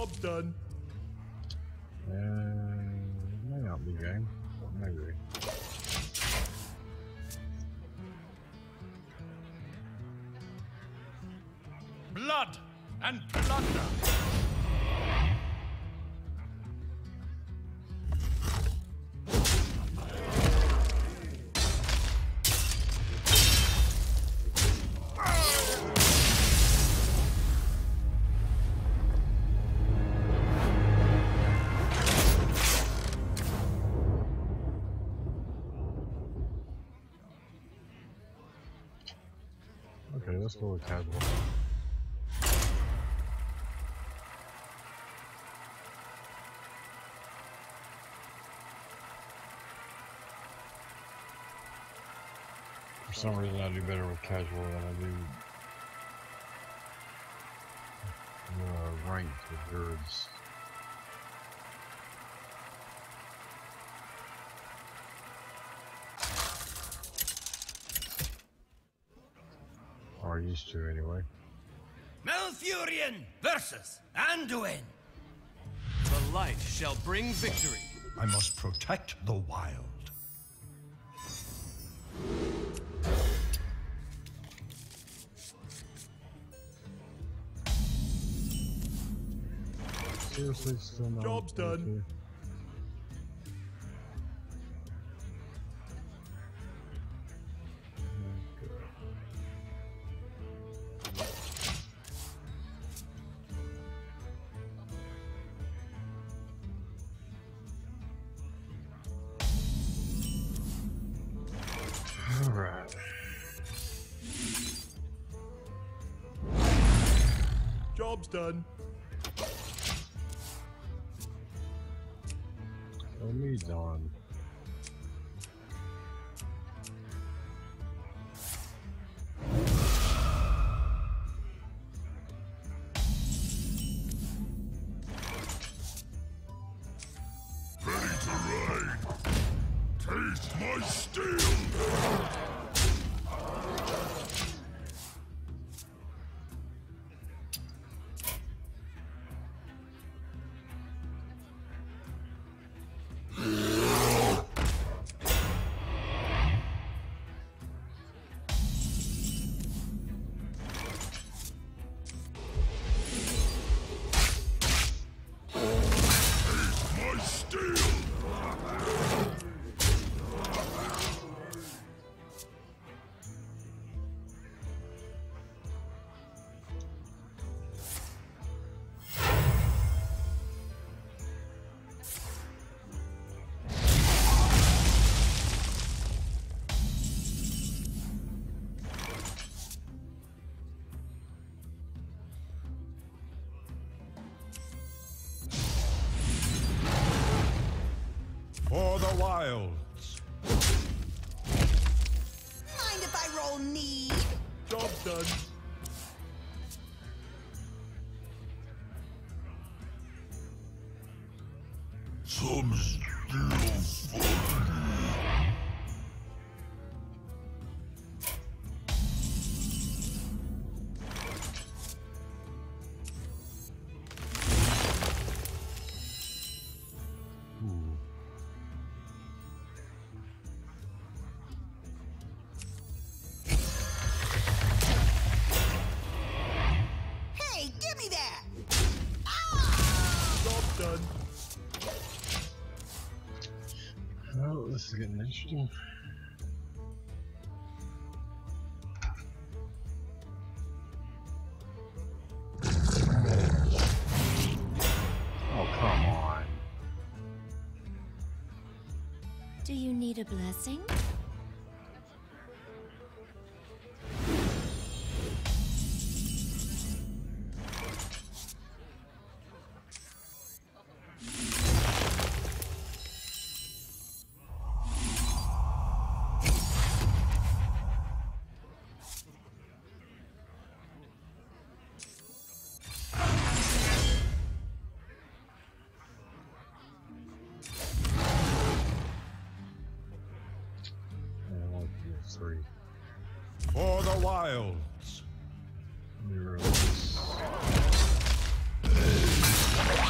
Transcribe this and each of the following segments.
Job done. May not be game. Maybe. Blood and plunder. Okay, let's go with casual. For some reason I do better with casual than I do ranked with birds. Or used to anyway. Malfurion versus Anduin. The light shall bring victory. I must protect the wild. Seriously, still not. Job's done. Alright. Job's done. Tell me, Dawn. Ready to ride. Taste my steel. For the wilds. Mind if I roll need? Job's done. Some still funny. Hey, give me that! Job's done. Oh, this is getting interesting. Oh, come on. Do you need a blessing? Three. For the wilds. Let me release.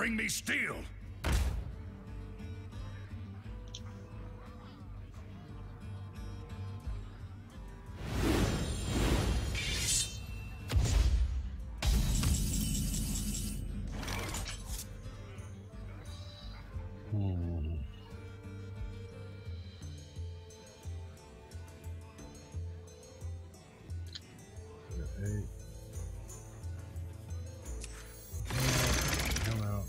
bring me steel. Come out.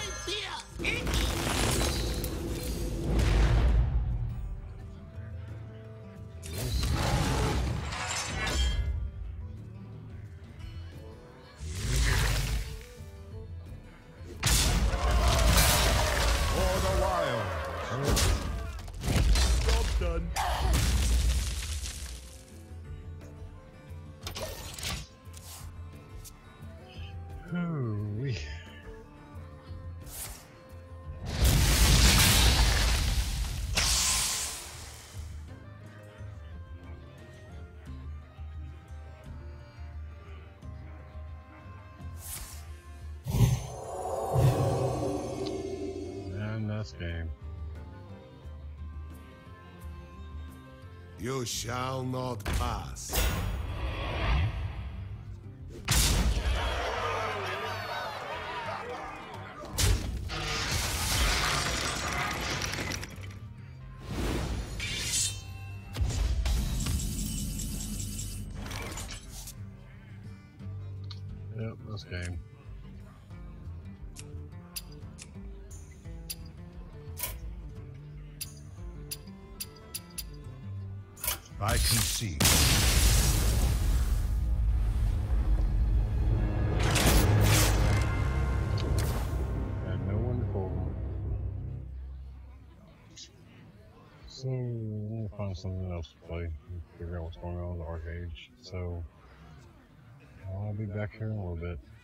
For the wild. Job done. Hoo-wee. And that's game. You shall not pass. Yep, that's game. I concede. Had no one to pull. So we'll find something else to play and figure out what's going on with the arcade. So I'll be back here in a little bit.